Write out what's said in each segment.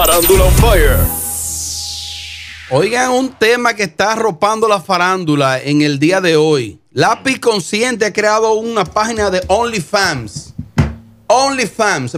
Farándula on Fire. Oigan, un tema que está arropando la farándula en el día de hoy. Lápiz Consciente ha creado una página de OnlyFans. OnlyFans,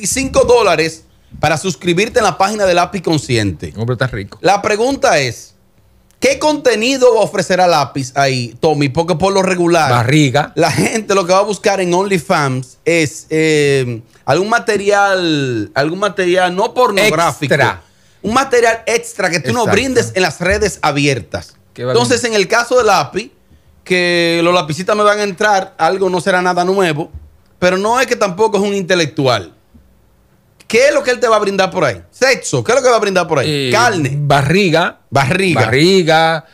$25 para suscribirte en la página de Lápiz Consciente. Hombre, está rico. La pregunta es, ¿qué contenido ofrecerá Lápiz ahí, Tommy? Porque por lo regular, Barriga. la gente lo que va a buscar en OnlyFans es algún material no pornográfico. Extra. Un material extra que tú no Exacto. brindes en las redes abiertas. Qué Entonces, en el caso de Lápiz, que los lapicitas me van a entrar, algo no será nada nuevo, pero no es que tampoco es un intelectual. ¿Qué es lo que él te va a brindar por ahí? Sexo, ¿qué es lo que va a brindar por ahí? Carne. Barriga. Barriga.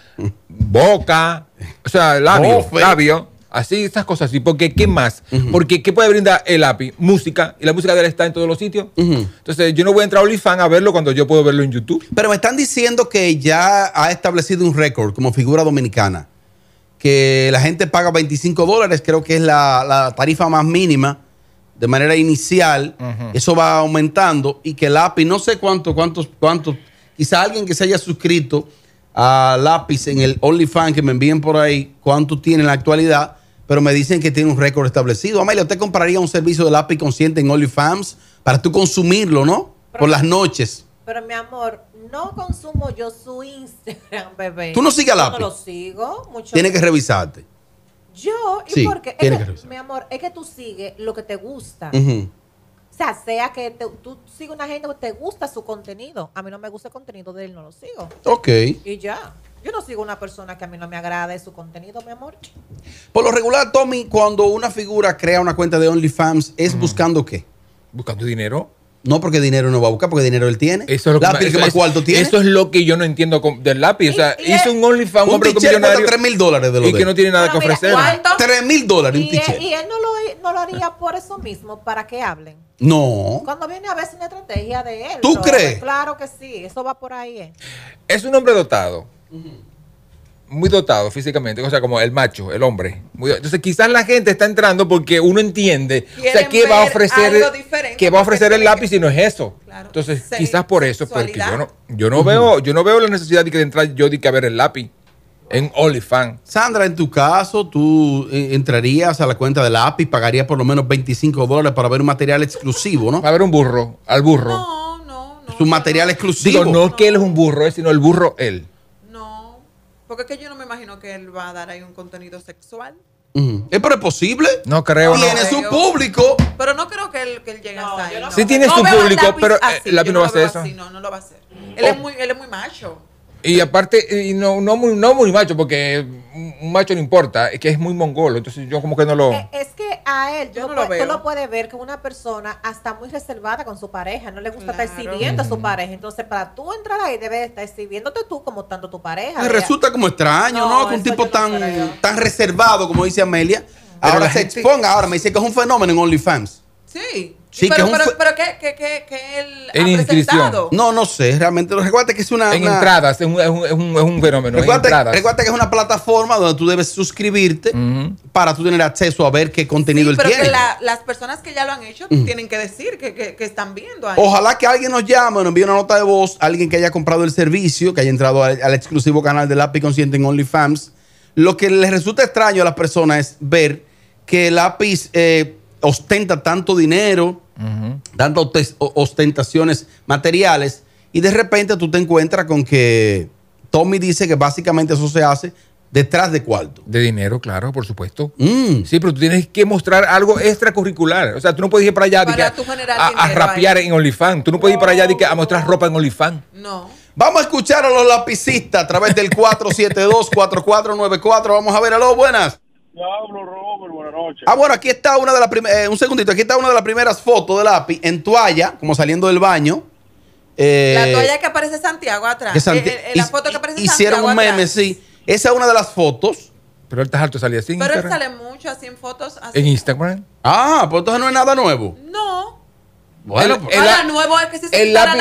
Boca. O sea, Bofe. labio. Así, esas cosas así. Porque, ¿qué más? Porque, ¿qué puede brindar el lápiz? Música. Y la música de él está en todos los sitios. Entonces, yo no voy a entrar a OnlyFans a verlo cuando yo puedo verlo en YouTube. Pero me están diciendo que ya ha establecido un récord como figura dominicana. Que la gente paga $25, creo que es la tarifa más mínima de manera inicial. Eso va aumentando. Y que Lápiz, no sé cuántos, quizá alguien que se haya suscrito a Lápiz en el OnlyFans, que me envíen por ahí cuánto tiene en la actualidad, pero me dicen que tiene un récord establecido. Amelia, ¿usted compraría un servicio de Lápiz Consciente en OnlyFans para tú consumirlo, no? Por las noches. Pero mi amor, no consumo yo su Instagram, bebé. ¿Tú no sigues a Yo Lápiz? no lo sigo. Mucho Tienes que revisarte. Yo, ¿y Sí, por qué? tienes Es que que, revisar. mi amor, es que tú sigues lo que te gusta. Ujú. O sea que tú sigues una gente que te gusta su contenido. A mí no me gusta el contenido de él, no lo sigo. Ok. Y ya. Yo no sigo una persona que a mí no me agrade su contenido, mi amor. Por lo regular, Tommy, cuando una figura crea una cuenta de OnlyFans, ¿es buscando qué? Buscando dinero. No porque dinero no va a buscar, porque dinero él tiene. Eso es lo que Lápiz, ¿qué más cuarto tiene? Eso es lo que yo no entiendo del lápiz. O sea, Y hizo un OnlyFans, un un hombre t-shirt cuesta millonario $3,000 de lo y de que no él. tiene nada que Pero mira, ofrecer. ¿cuánto? $3,000 un Y t-shirt. él no lo haría por eso mismo, para que hablen. No. Cuando viene a ver una estrategia de él. ¿Tú ¿no? crees? Claro que sí, eso va por ahí. Es un hombre dotado. Muy dotado físicamente, o sea, como el macho, el hombre. Entonces, quizás la gente está entrando porque uno entiende, o sea, Quieren ¿qué va a ver ofrecer, algo diferente, qué va a ofrecer porque el lápiz si no es eso? Claro. Entonces, Sí, quizás por eso, porque sexualidad. yo no veo la necesidad de que entrar yo de que a ver el lápiz en OnlyFans. Sandra, en tu caso, tú entrarías a la cuenta de Lápiz, pagarías por lo menos $25 para ver un material exclusivo, ¿no? Va a ver un burro, al burro. No. Es un material exclusivo. Digo, no que él es un burro, sino el burro él. No. Porque es que yo no me imagino que él va a dar ahí un contenido sexual. Pero es posible. No creo, no. Tiene su público. Pero no creo que él llegue hasta ahí. No. Sí tiene No su veo al público, Lápiz pero así, el lápiz yo no va a lo veo hacer eso. así, no lo va a hacer. Él es muy macho. Y aparte, y no muy macho, porque un macho no importa, es que es muy mongolo, entonces yo como que no lo... Es que a él, Yo tú, no lo lo puedes, tú veo. lo puedes ver que una persona hasta muy reservada con su pareja, no le gusta estar Claro. exhibiendo a su pareja. Entonces, para tú entrar ahí, debes estar exhibiéndote tú como tanto tu pareja. Me ¿verdad? resulta como extraño, ¿no? No, Que un eso tipo yo no creo. tan reservado, como dice Amelia, Pero ahora la se gente- exponga. Ahora me dice que es un fenómeno en OnlyFans. Sí. Sí, pero, que es un pero ¿qué él En ha inscripción. presentado? No sé, realmente. Recuerda que es una... En entradas, es un fenómeno, en entradas. Recuerda que es una plataforma donde tú debes suscribirte para tú tener acceso a ver qué contenido Sí, él pero tiene. que las personas que ya lo han hecho tienen que decir que están viendo ahí. Ojalá que alguien nos llame o nos envíe una nota de voz, alguien que haya comprado el servicio, que haya entrado al exclusivo canal de Lápiz Consciente en OnlyFans. Lo que les resulta extraño a las personas es ver que Lápiz ostenta tanto dinero, tantas ostentaciones materiales, y de repente tú te encuentras con que Tommy dice que básicamente eso se hace detrás de cuarto. De dinero, claro, por supuesto. Sí, pero tú tienes que mostrar algo extracurricular. O sea, tú no puedes ir para allá de Para que tú generar a dinero rapear ahí. en OnlyFans. Tú no puedes ir para allá de que a mostrar ropa en OnlyFans. No. Vamos a escuchar a los lapicistas a través del 472-4494. Vamos a ver, aló, buenas. Diablo, Robert, buenas noches. Bueno, aquí está una de las primeras, un segundito, aquí está una de las primeras fotos de Lápiz en toalla, como saliendo del baño. La toalla que aparece Santiago atrás. que Santi- La foto que aparece hicieron Santiago un meme, atrás. sí. Esa es una de las fotos. Pero él está alto, salía así en Pero él Instagram. sale mucho así en fotos. Así. En Instagram. Pues entonces no es nada nuevo. No. Bueno, pues, Ahora nuevo es que si se el quitara lápiz-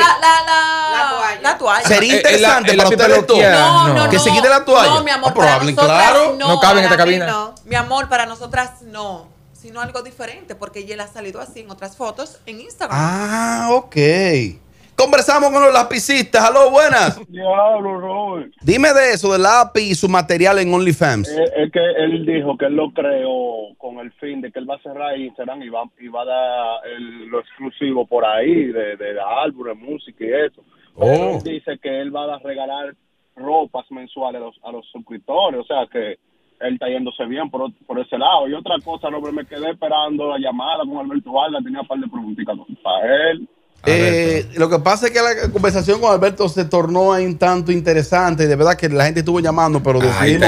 la toalla. sería el interesante lápiz para ustedes dos. peluquear, No. Que se quite la toalla. No, mi amor, pero para hablen nosotras claro. No cabe en esta para mí cabina. no. Mi amor, para nosotras no. Sino algo diferente, porque ella ha salido así en otras fotos en Instagram. Ok. Conversamos con los lapicistas. Aló, buenas. Diablo, Robert. Dime de eso, del lápiz y su material en OnlyFans. Es que él dijo que él lo creó con el fin de que él va a cerrar Instagram y va a dar lo exclusivo por ahí, de álbumes, música y eso. Pero él dice que él va a regalar ropas mensuales a los suscriptores, o sea que él está yéndose bien por ese lado. Y otra cosa, Robert, me quedé esperando la llamada con Alberto Vargas, tenía un par de preguntitas para él. Lo que pasa es que la conversación con Alberto se tornó ahí un tanto interesante. De verdad que la gente estuvo llamando, pero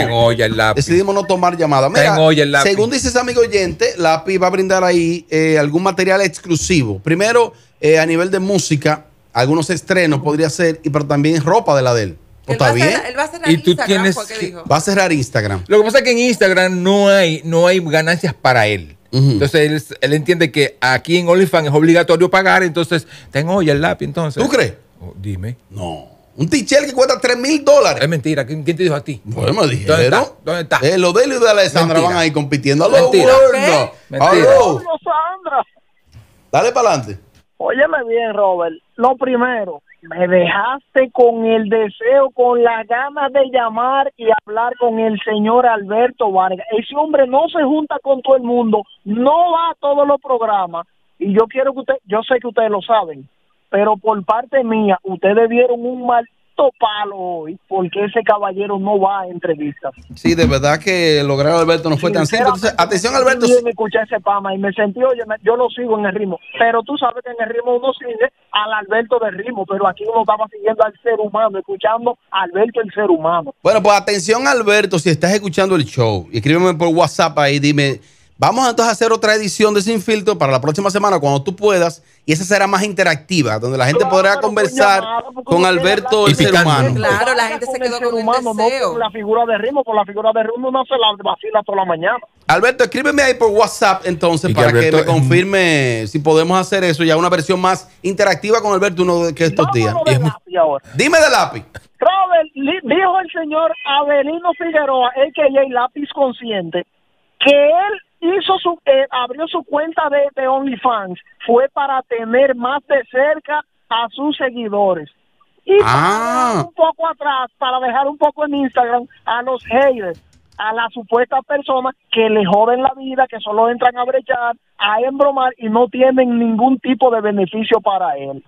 decidimos no tomar llamadas. Mira, según dice ese amigo oyente, Lápiz va a brindar ahí algún material exclusivo. Primero, a nivel de música, algunos estrenos podría ser, pero también ropa de la de él. ¿Está bien? Él va a cerrar Y tú Instagram, tienes fue que dijo. Va a cerrar Instagram. Lo que pasa es que en Instagram no hay ganancias para él. Entonces él entiende que aquí en OnlyFans es obligatorio pagar, entonces tengo ya el lápiz. Entonces, ¿tú crees? Dime. No. Un t-shirt que cuesta $3,000. Es mentira. ¿Quién te dijo a ti? Bueno, me dijeron. ¿Dónde está? Lo de él y de Alessandra van ahí compitiendo. ¡Aló, Mentira. bueno! Mentira. ¡Aló! Sandra, Dale para adelante. óyeme bien, Robert. Lo primero, me dejaste con el deseo, con las ganas de llamar y hablar con el señor Alberto Vargas. Ese hombre no se junta con todo el mundo, no va a todos los programas. Y yo quiero que yo sé que ustedes lo saben, pero por parte mía, ustedes dieron un maldito palo hoy, porque ese caballero no va a entrevistas. Sí, de verdad que lograr a Alberto no fue tan simple. Entonces, atención, Alberto. Yo me escuché ese pama y me sentí, oye, yo lo sigo en el ritmo, pero tú sabes que en el ritmo uno sigue al Alberto del ritmo, pero aquí uno estaba siguiendo al ser humano, escuchando a Alberto el ser humano. Bueno, pues atención, Alberto, si estás escuchando el show, escríbeme por WhatsApp ahí, dime, vamos entonces a hacer otra edición de Sin Filtro para la próxima semana cuando tú puedas, y esa será más interactiva, donde la gente podrá conversar con Alberto el ser humano. Claro, la gente se quedó con el humano, no deseo. con la figura de ritmo, por la figura de ritmo no se la vacila toda la mañana. Alberto, escríbeme ahí por WhatsApp entonces Y que para Alberto que me confirme si podemos hacer eso, ya una versión más interactiva con Alberto uno de estos días. Vámonos de lápiz ahora. Dime de lápiz. Robert, dijo el señor Avelino Figueroa, a.k.a. Lápiz Consciente, que él abrió su cuenta de OnlyFans fue para tener más de cerca a sus seguidores. Y para dejar un poco atrás, para dejar un poco en Instagram a los haters, a las supuestas personas que le joden la vida, que solo entran a brechar, a embromar y no tienen ningún tipo de beneficio para él.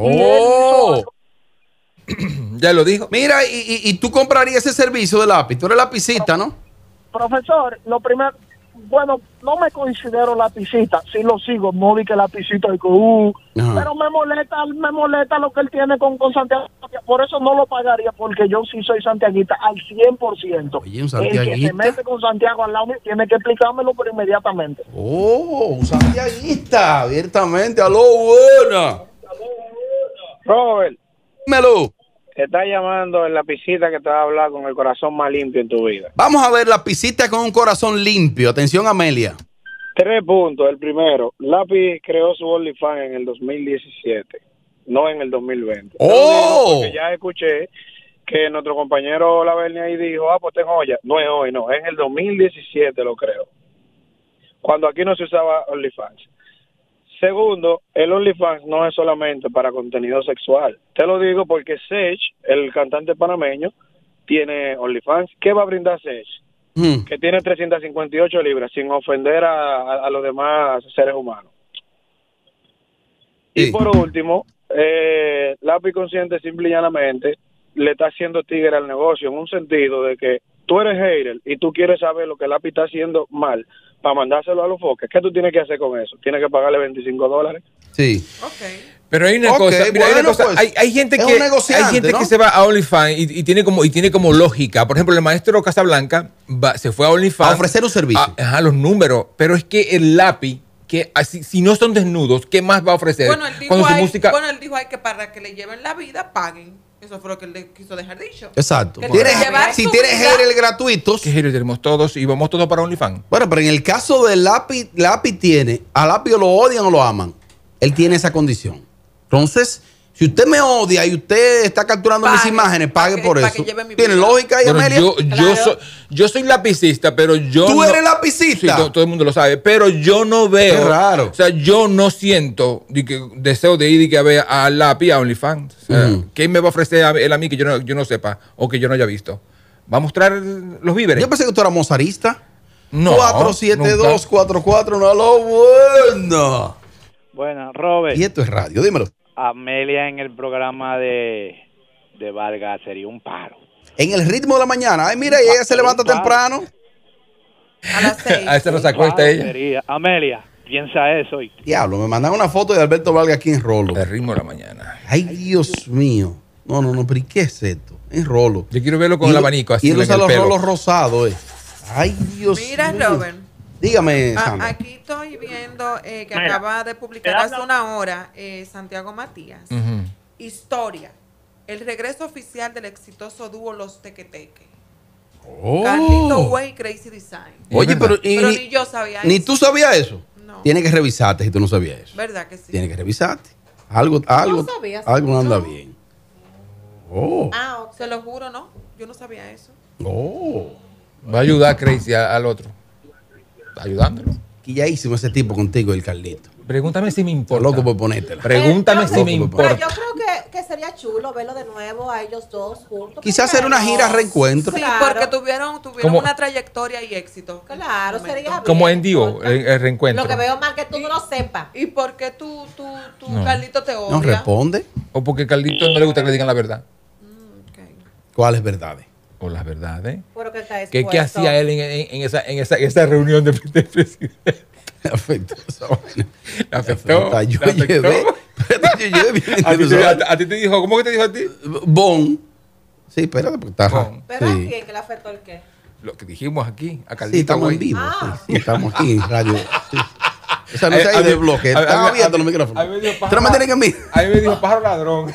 Ya lo dijo. Mira, y tú comprarías ese servicio de lápiz. Tú eres lapicista, ¿no? Profesor, lo primero, bueno, no me considero lapicista, sí lo sigo, no di que lapicita, pero me molesta lo que él tiene con Santiago, por eso no lo pagaría, porque yo sí soy santiaguista al 100%. Oye, un el santiaguista. que se mete con Santiago al lado mío tiene que explicármelo pero inmediatamente. Un santiaguista, abiertamente. Aló, buena. Robert, Dímelo. te está llamando el lapicita que te va a hablar con el corazón más limpio en tu vida. Vamos a ver lapicista con un corazón limpio. Atención, Amelia. 3 puntos. El primero, Lápiz creó su OnlyFans en el 2017, no en el 2020. Porque ya escuché que nuestro compañero Lavernia ahí dijo, pues tengo olla. No es hoy, no, es en el 2017 lo creo. Cuando aquí no se usaba OnlyFans. Segundo, el OnlyFans no es solamente para contenido sexual. Te lo digo porque Sech, el cantante panameño, tiene OnlyFans. ¿Qué va a brindar Sech? Que tiene 358 libras, sin ofender a los demás seres humanos. Sí. Y por último, Lápiz Consciente simple y llanamente le está haciendo tigre al negocio, en un sentido de que tú eres hater y tú quieres saber lo que Lápiz está haciendo mal para mandárselo a los foques. ¿Qué tú tienes que hacer con eso? Tienes que pagarle $25. Sí. Ok. Pero hay una cosa, mira, hay una cosa, pues, hay gente es que un negociante, ¿no? que se va a OnlyFans y tiene como lógica. Por ejemplo, el maestro Casablanca se fue a OnlyFans A ofrecer un servicio. Los números, pero es que el Lápiz, que así, si no son desnudos, ¿qué más va a ofrecer? Bueno, él dijo, Cuando su ahí, música que para que le lleven la vida paguen. Eso fue lo que él le quiso dejar dicho. Exacto. Que tiene que llevar Si su tienes vida. haters gratuitos. que tenemos todos y vamos todos para OnlyFans. Bueno, pero en el caso de Lápiz tiene, a Lápiz o lo odian o lo aman. Él tiene esa condición. Entonces, Si usted me odia y usted está capturando mis imágenes, pague por eso. ¿Tiene lógica ahí, Bueno, Amelia? yo soy lapicista, pero yo ¿Tú no- eres lapicista? Sí, todo el mundo lo sabe, pero yo no veo. Qué raro. O sea, yo no siento deseo de ir y que a ver a lápiz a OnlyFans. O sea, ¿qué me va a ofrecer él a mí que yo no sepa o que yo no haya visto? ¿Va a mostrar los víveres? Yo pensé que tú eras mozarista. No, 472-44, no lo bueno. Bueno, Robert, Y esto es radio, dímelo. Amelia en el programa de Vargas sería un paro. En el ritmo de la mañana. Ay, mira, y ella se levanta temprano. A las 6. A ese no se acuesta ella. Sería. Amelia, piensa eso. Y Diablo, me mandan una foto de Alberto Vargas aquí en Rolo. El ritmo de la mañana. Ay, Dios mío. No, pero ¿y qué es esto? En Rolo. Yo quiero verlo con el abanico así Y él en usa el los pelo. rolos rosados, Ay, Dios Mira, mío. Robert. Dígame, Sandra. Aquí estoy viendo que Mira, acaba de publicar hace una hora Santiago Matías. Ujú. Historia. El regreso oficial del exitoso dúo Los Tequeteque. Oh. Carlito Way y Crazy Design. Oye, pero Ni yo sabía ni eso. tú sabías eso. No. Tienes que revisarte si tú no sabías eso. ¿Verdad que sí? Tienes que revisarte. Algo sabías. no anda bien. Oh. Ah, ok. Se lo juro, ¿no? Yo no sabía eso. Oh. Va a ayudar Crazy al otro. Está ayudándolo. Quilladísimo ese tipo contigo, el Carlito. Pregúntame si me importa. Loco por ponértela. Pregúntame Pero si me yo importa. creo que sería chulo verlo de nuevo a ellos dos juntos. Quizás ¿por qué hacer una no? gira reencuentro. Sí, Claro. porque tuvieron Como- una trayectoria y éxito. Claro, Un sería momento. Como bien, en Dio, porque el reencuentro. Lo que veo mal que tú no lo sepas. ¿Y por qué tú No. Carlito, te odia? No responde. O porque a Carlito no le gusta que le digan la verdad. Ok. ¿Cuáles verdades? O las verdades. Pero que está ¿Qué expuesto. hacía él en esa reunión de presidente? Me afectó esa vaina. Le afectó. Yo le afectó. llevé. Yo llevé bien A ti, inusual. a ti te dijo, ¿cómo que te dijo a ti? Bon. Sí, espérate, porque está Bon. ¿Pero a Sí. quién que le afectó el qué? Lo que dijimos aquí, a Sí, Carlito. estamos güey. en vivo. Ah. Sí, estamos aquí en radio. Sí. O sea, no se ha A ido mí- el bloque. a mí- Están a mí- abiertos los a mí micrófonos. me dijo Tú no me tienes que mirar. A mí me dijo pájaro ladrón.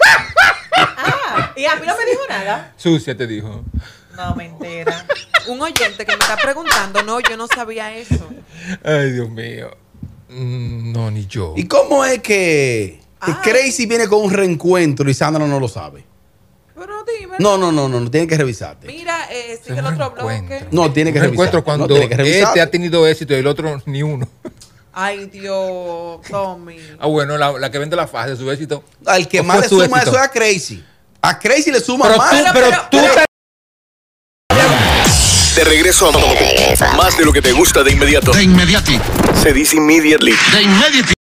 Ah, y a mí no me dijo nada. Sucia te dijo. No, mentira. Un oyente que me está preguntando, no, yo no sabía eso. Ay, Dios mío. No, ni yo. ¿Y cómo es que Ah. Crazy viene con un reencuentro y Sandra no lo sabe? Pero dime. No, tiene que revisarte. Mira, sigue el otro bloque. No, tiene que Un revisar. encuentro cuando No, tiene que revisar. este ha tenido éxito y el otro ni uno. Ay, Dios, Tommy. Ah, bueno, la que vende la fase de su éxito. Al que ¿O más fue le su suma éxito? eso es a Crazy. A Crazy le suma Pero más. tú De regreso a más de lo que te gusta de inmediato. De inmediati. Se dice immediately. De inmediati.